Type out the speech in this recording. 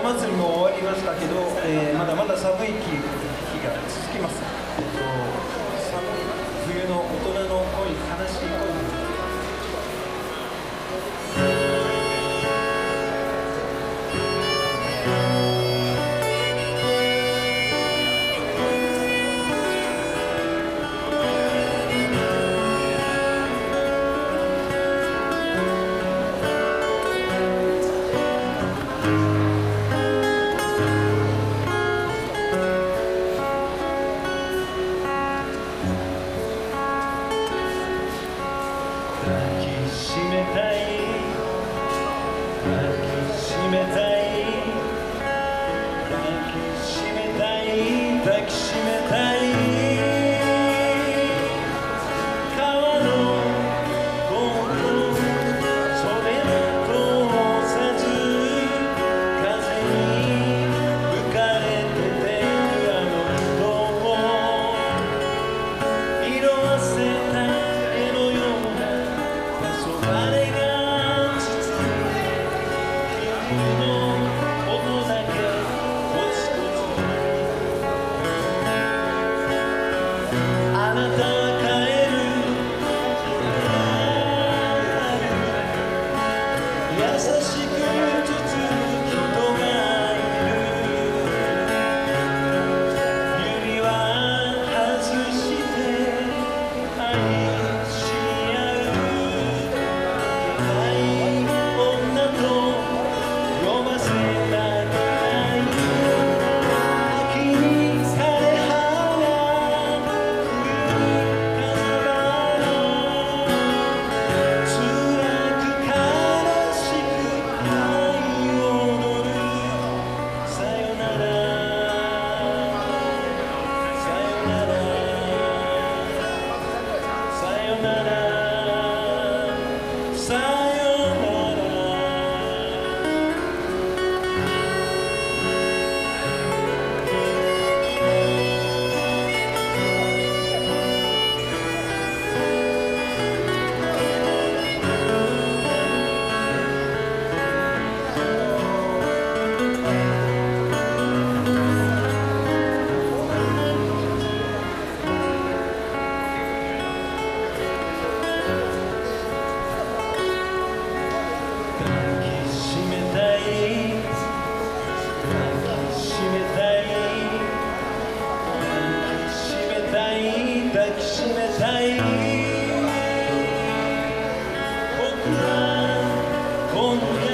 祭りも終わりましたけど、まだまだ寒い日が続きます。冬の大人の恋、悲しい恋。抱きしめたい抱きしめたい抱きしめたい抱きしめたい川のコート袖も通さず風に吹かれててあの人を色あせた絵のようなあれが包む君の音だけコツコツあなたは帰る優しく包む人がいる指輪外して愛し合う抱きしめたい僕はこんな